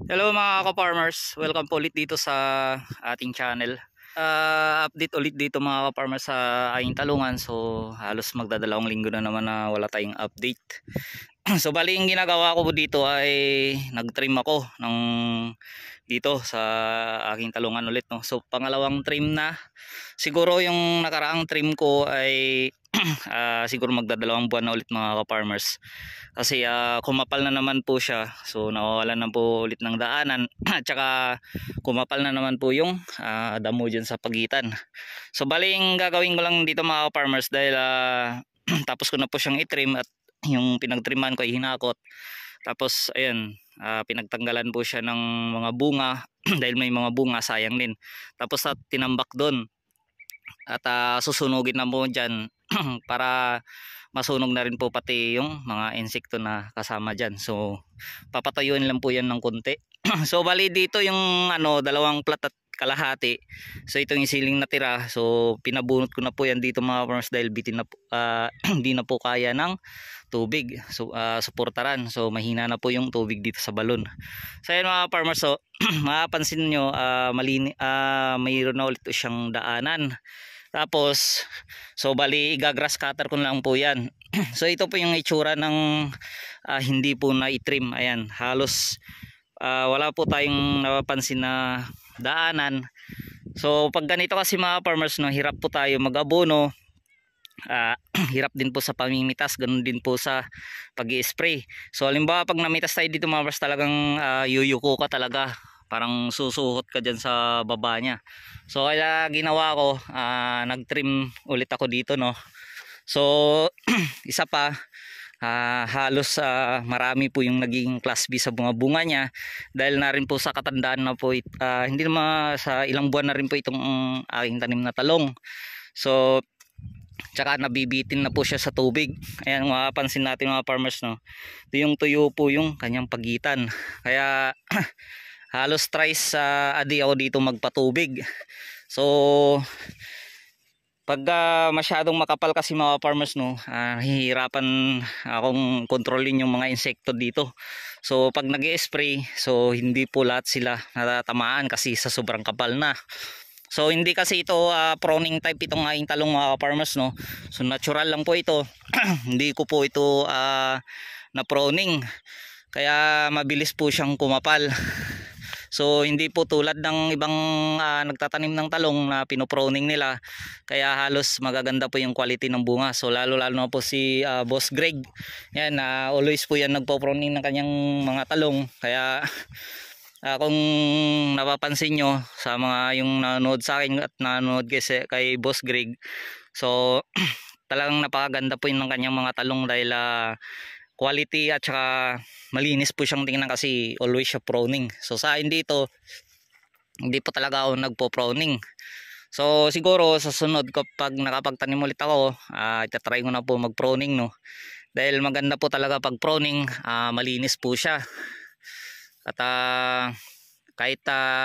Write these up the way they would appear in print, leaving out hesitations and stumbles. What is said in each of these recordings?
Hello mga ka-farmers, welcome po ulit dito sa ating channel. Update ulit dito mga ka-farmers sa aking talungan. So halos magdadalawang linggo na naman na wala tayong update. So bali yung ginagawa ko dito ay nag-trim ako ng dito sa aking talungan ulit, no. So pangalawang trim na. Siguro yung nakaraang trim ko ay siguro magdadalawang buwan na ulit mga ka-farmers. Kasi kumapal na naman po siya. So nawawalan na po ulit ng daanan at saka kumapal na naman po yung damo dyan sa pagitan. So bali yung gagawin ko lang dito mga farmers dahil tapos ko na po siyang itrim at yung pinagtriman ko ay hinakot. Tapos ayan, pinagtanggalan po siya ng mga bunga dahil may mga bunga, sayang din. Tapos tinambak doon at susunugin na po dyan para masunog na rin po pati yung mga insekto na kasama dyan. So papatayuin lang po yan ng konti. So bali dito yung dalawang plat at kalahati. So ito yung siling natira. So pinabunot ko na po yan dito mga farmers dahil bitin na hindi na po kaya ng tubig. So suportaran. So mahina na po yung tubig dito sa balon. So ayan mga farmers, so mapapansin nyo mayroon na ulit siyang daanan. Tapos so bali igagrass cutter ko lang po yan. So ito po yung itsura ng hindi po na itrim. Ayan, halos wala po tayong napapansin na daanan. So pag ganito kasi mga farmers, no, hirap po tayo mag-abono. Hirap din po sa pamimitas, ganun din po sa pag-i-spray. So halimbawa pag namitas tayo dito mga farmers, talagang yuyuko ka talaga, parang susuhot ka dyan sa baba niya. So kaya ginawa ko, nag-trim ulit ako dito, no. So isa pa, halos marami po yung naging class B sa bunga niya dahil na rin po sa katandaan na po, hindi naman sa ilang buwan na rin po itong aking tanim na talong. So tsaka nabibitin na po siya sa tubig. Ayan, mapapansin natin mga farmers, no, ito yung tuyo po yung kanyang pagitan. Kaya halos thrice a day ako dito magpatubig. So pag masyadong makapal kasi mga farmers, no, hihirapan akong kontrolin yung mga insekto dito. So pag nag-i-spray, so hindi po lahat sila natatamaan kasi sa sobrang kapal na. So hindi kasi ito pruning type itong aking talong mga farmers, no. So natural lang po ito. Hindi ko po ito na pruning. Kaya mabilis po siyang kumapal. So hindi po tulad ng ibang nagtatanim ng talong na pinoproning nila, kaya halos magaganda po yung quality ng bunga. So lalo na po si Boss Greg, yan, always po yan nagpo-pruning ng kanyang mga talong. Kaya kung napapansin nyo sa mga yung nanonood sa akin at nanonood kay Boss Greg, so talagang napakaganda po yung ng kanyang mga talong dahil quality at saka malinis po siyang tingnan kasi always siya pruning. So sa akin dito, hindi po talaga ako nagpo-pruning. So siguro sa sunod kapag nakapagtanim ulit ako, itatry ko na po mag-pruning, no. Dahil maganda po talaga pag pruning, malinis po siya. At kahit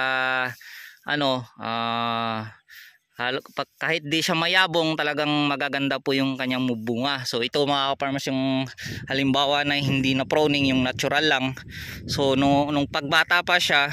kahit di siya mayabong, talagang magaganda po yung kanyang bunga. So ito mga farmers yung halimbawa na hindi na pruning, yung natural lang. So nung pagbata pa siya,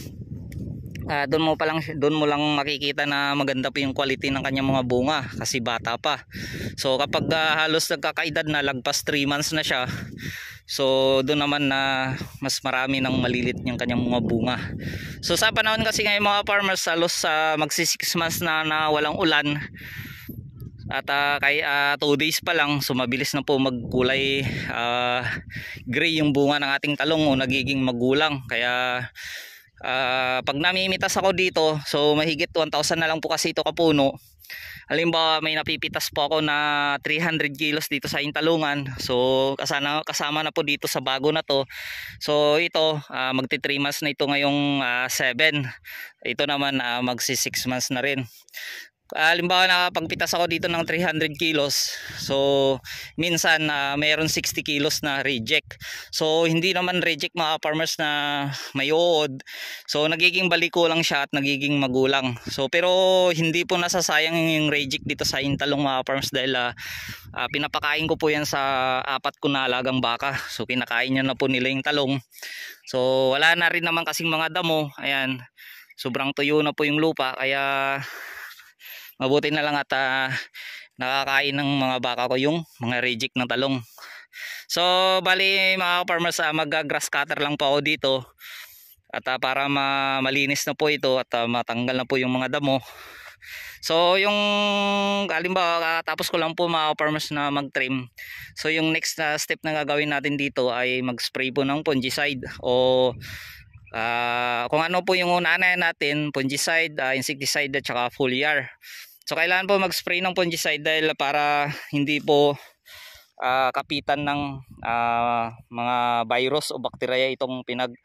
doon mo lang makikita na maganda po yung quality ng kanyang mga bunga kasi bata pa. So kapag halos nagkakaedad na, lagpas 3 months na siya, so doon naman na mas marami ng malilit yung kanyang mga bunga. So sa panahon kasi ngayon mga farmers, halos magsi 6 months na walang ulan. At kay 2 days pa lang, so mabilis na po magkulay gray yung bunga ng ating talong, o nagiging magulang. Kaya pag namimitas ako dito, so mahigit 1,000 na lang po kasi ito kapuno. Halimbawa may napipitas po ako na 300 kilos dito sa Intalungan. So kasama na po dito sa bago na to. So ito magti 3 months na ito ngayong 7. Ito naman magsi 6 months na rin. halimbawa nakapagpitas ako dito ng 300 kilos, so minsan mayroon 60 kilos na reject. So hindi naman reject mga farmers na may uod, so nagiging baliko lang siya at nagiging magulang. So pero hindi po nasasayang yung reject dito sa Intalong mga farmers, dahil pinapakain ko po yan sa 4 ko na alagang baka. So kinakain niya na po nila yung talong. So wala na rin naman kasing mga damo, ayan, sobrang tuyo na po yung lupa, kaya mabuti na lang at nakakain ng mga baka ko yung mga reject ng talong. So bali mga farmers, mag-grass cutter lang po ako dito at para malinis na po ito at matanggal na po yung mga damo. So yung halimbawa tapos ko lang po mga farmers na mag-trim, so yung next step na gagawin natin dito ay mag-spray po ng fungicide o kung ano po yung unahin natin, fungicide, insecticide at saka foliar. So kailangan po mag-spray ng fungicide dahil para hindi po kapitan ng mga virus o bakterya itong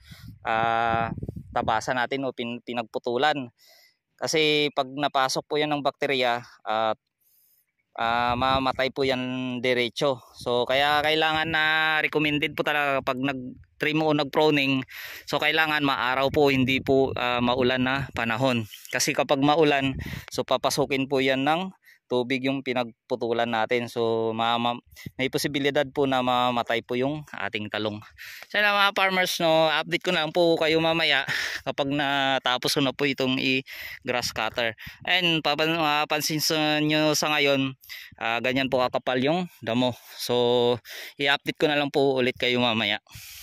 tabasan natin o pinagputulan. Kasi pag napasok po yan ng bakterya at mamatay po yan diretso. So kaya kailangan na recommended po talaga pag nag-trim o nag-pruning, so kailangan maaraw po, hindi po maulan na panahon. Kasi kapag maulan, so papasukin po yan ng tubig yung pinagputulan natin. So may posibilidad po na mamatay po yung ating talong. So na mga farmers, no, update ko na lang po kayo mamaya kapag natapos ko na po itong grass cutter. And papansin nyo sa ngayon, ganyan po kakapal yung damo. So i-update ko na lang po ulit kayo mamaya.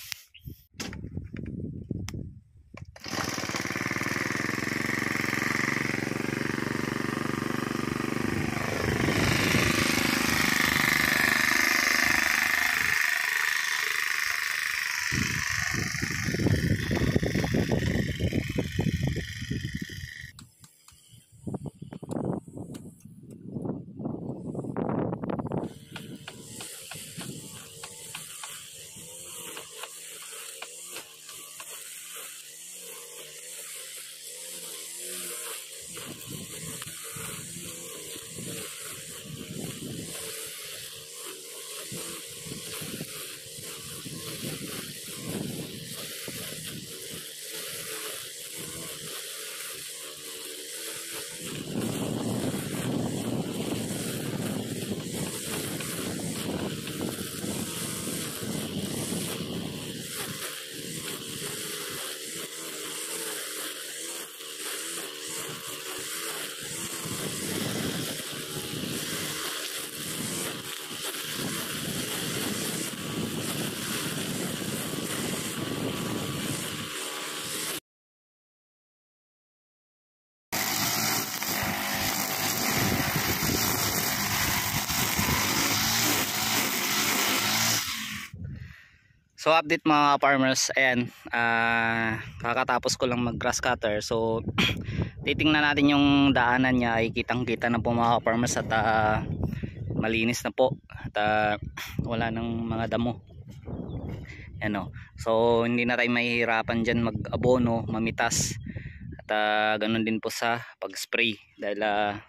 So update mga farmers, ayan, kakatapos ko lang mag grass cutter. So titingnan natin yung daanan niya, ay kitang kita na po mga farmers at malinis na po at wala nang mga damo. Ano, so hindi na tayo mahihirapan dyan mag abono, mamitas at ganun din po sa pag spray dahil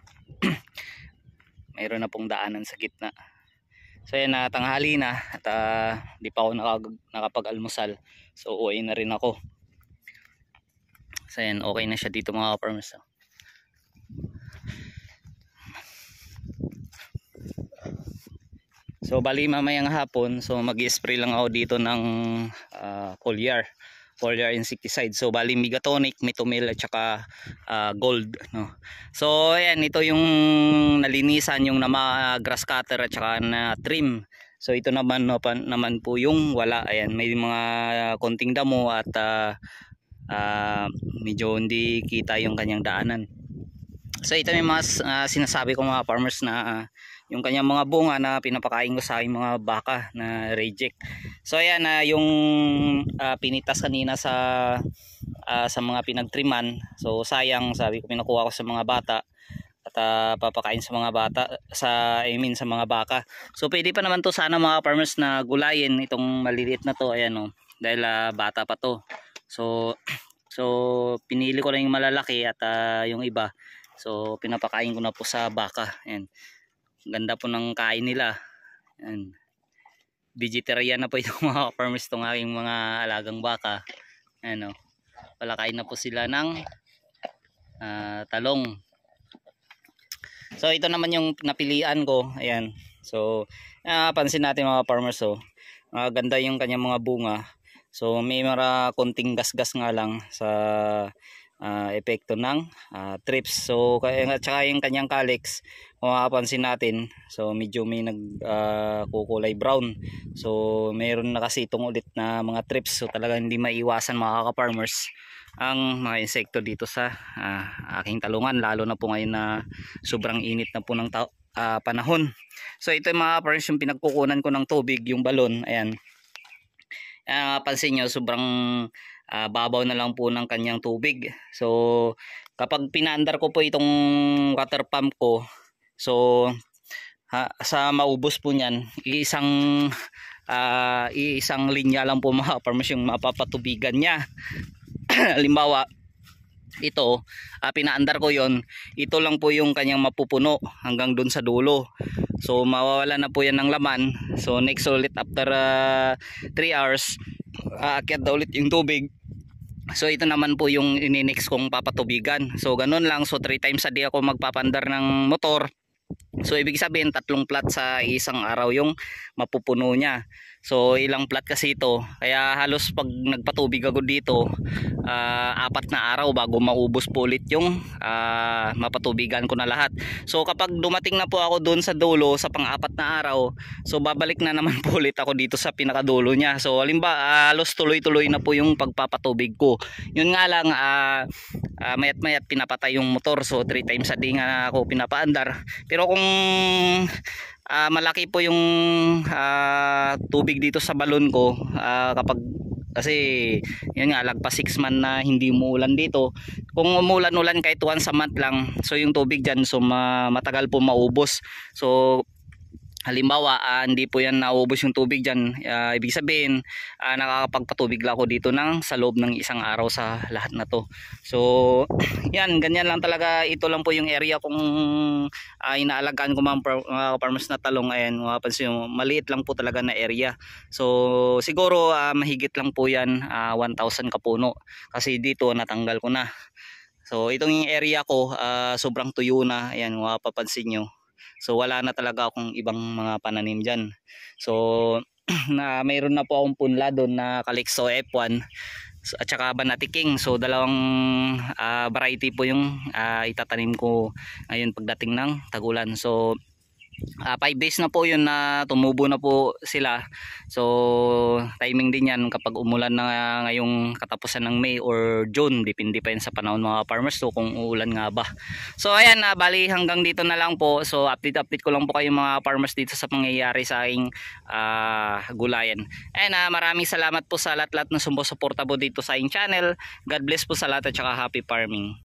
mayroon na pong daanan sa gitna. So yan, tanghali na at di pa ako nakapag-almusal, so uwi na rin ako. So yan, okay na siya dito mga farmers. So bali mamayang hapon, so mag-spray lang ako dito ng foliar insecticide. So bali Megatonic, Metomil at saka Gold, no. So ayan, ito yung nalinisan yung grass cutter at saka na trim. So ito naman naman po yung wala. Ayan, may mga konting damo at medyo hindi kita yung kanyang daanan. So ito yung mga sinasabi ko mga farmers na yung kanyang mga bunga na pinapakain ko sa aking mga baka na reject. So ayan, yung pinitas kanina sa mga pinagtriman. So sayang, sabi ko pinakuha ko sa mga bata at papakain sa mga bata, sa mga baka. So pwede pa naman to sana mga farmers na gulayin itong maliliit na to, ayan, oh, dahil bata pa to. So pinili ko lang yung malalaki at yung iba So pinapakain ko na po sa baka. Ayan. Ganda po ng kain nila. Ayan. Vegetarian na po itong mga farmers, itong aking mga alagang baka. Ayan o. Palakain na po sila ng talong. So ito naman yung napilian ko. Ayan. So pansin natin mga farmers, ganda yung kanyang mga bunga. So may mga konting gasgas nga lang sa epekto ng trips. So at saka yung kanyang calyx, kung mapapansin natin, so medyo may kukulay brown. So mayroon na kasi itong ulit na mga trips. So talagang hindi maiwasan mga ka-farmers ang mga insekto dito sa aking talungan, lalo na po ngayon na sobrang init na po ng panahon. So ito yung mga farmers, yung pinagkukunan ko ng tubig, yung balon. Ayan. Pansin nyo, sobrang babaw na lang po ng kanyang tubig. So kapag pinaandar ko po itong water pump ko, so sa maubos po niyan, iisang linya lang po mga farmers yung mapapatubigan niya. Halimbawa ito, pinaandar ko yon, ito lang po yung kanyang mapupuno hanggang dun sa dulo. So mawawala na po yan ng laman. So next ulit after 3 hours, aakyat na ulit yung tubig. So ito naman po yung ini-next kong papatubigan. So ganun lang. So 3 times a day ako magpapandar ng motor. So ibig sabihin 3 plat sa isang araw yung mapupuno niya. So ilang plat kasi ito, kaya halos pag nagpatubig ako dito, 4 na araw bago maubos po ulit yung mapatubigan ko na lahat. So kapag dumating na po ako doon sa dulo sa pang-4 na araw, so babalik na naman po ulit ako dito sa pinakadulo niya. So halimbawa halos tuloy-tuloy na po yung pagpapatubig ko. Yun nga lang, mayat-mayat pinapatay yung motor. So 3 times a day nga ako pinapaandar. Pero kung malaki po yung tubig dito sa balon ko, kasi yun nga, lagpas 6 months na hindi umuulan dito. Kung umulan-ulan kahit once a month lang, so yung tubig dyan, so matagal po maubos. So halimbawa hindi po yan naubos yung tubig dyan, ibig sabihin nakakapagpatubig lang ako dito sa loob ng 1 araw sa lahat na to. So yan, ganyan lang talaga. Ito lang po yung area kung inaalagaan ko mga farmers na talong. Ayan, mapapansin nyo, maliit lang po talaga na area. So siguro mahigit lang po yan 1,000 kapuno, kasi dito natanggal ko na. So itong area ko sobrang tuyo na. Ayan, mapapansin nyo. So wala na talaga akong ibang mga pananim dyan. So mayroon na po akong punla doon na Calixto F1 at saka Banati King. So dalawang variety po yung itatanim ko ngayon pagdating ng tagulan. So 5 days na po yun na tumubo na po sila. So timing din yan kapag umulan na ngayong katapusan ng May or June, depende pa yun sa panahon mga farmers, so kung uulan nga ba. So ayan, bali hanggang dito na lang po. So update ko lang po kayo mga farmers dito sa pangyayari sa aking gulayan. And maraming salamat po sa lahat na sumusuporta po dito sa aking channel. God bless po sa lahat at saka happy farming.